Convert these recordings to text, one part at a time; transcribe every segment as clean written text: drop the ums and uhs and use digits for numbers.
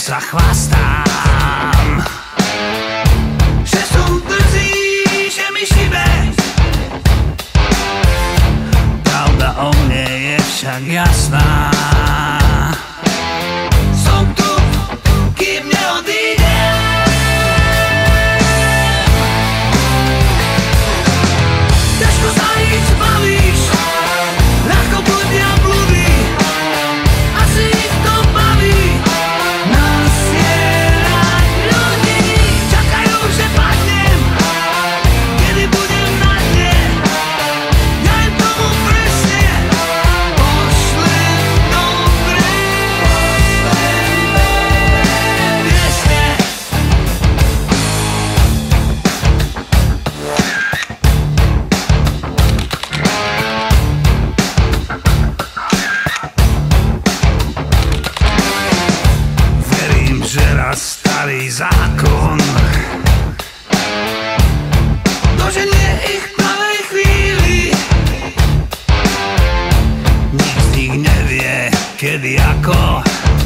sa chvastám, že som drzý, že mi šibe. Pravda o mne je však jasná. Som tu, kým neodídem. Ťažko sa ich zbavíš, ľahko blúdia blúdy. Asi ich to baví nasierať ľudí. Čakajú, že padnem, kedy budem na dne. Ja im tomu presne pošlem dobré piesne. Verím, že raz starý zákon doženie ich v pravej chvíli. Nik z nich nevie, kedy ako,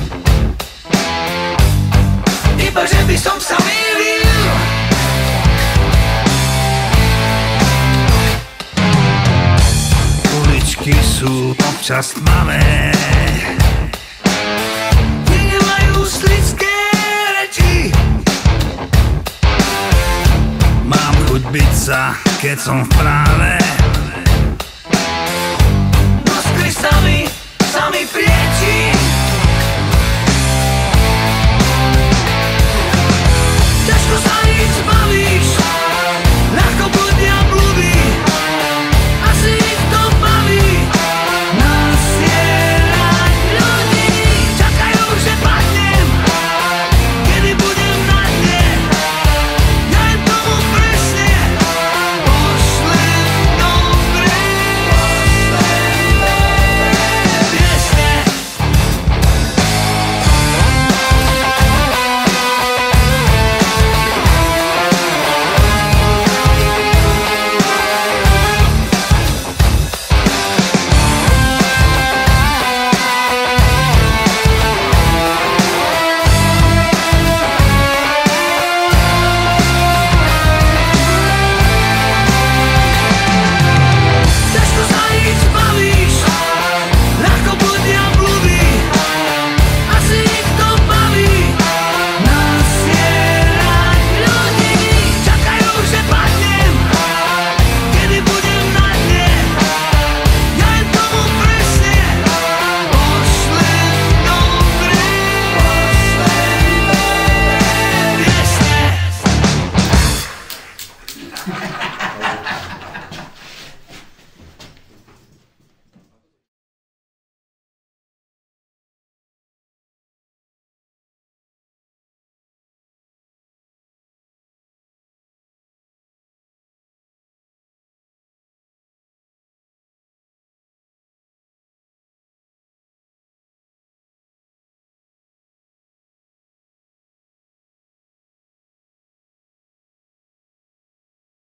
iba že by som sa mýlil. Uličky sú občas tmavé, tie nemajú slidské reči. Mám chuť byť sa, keď som v práve.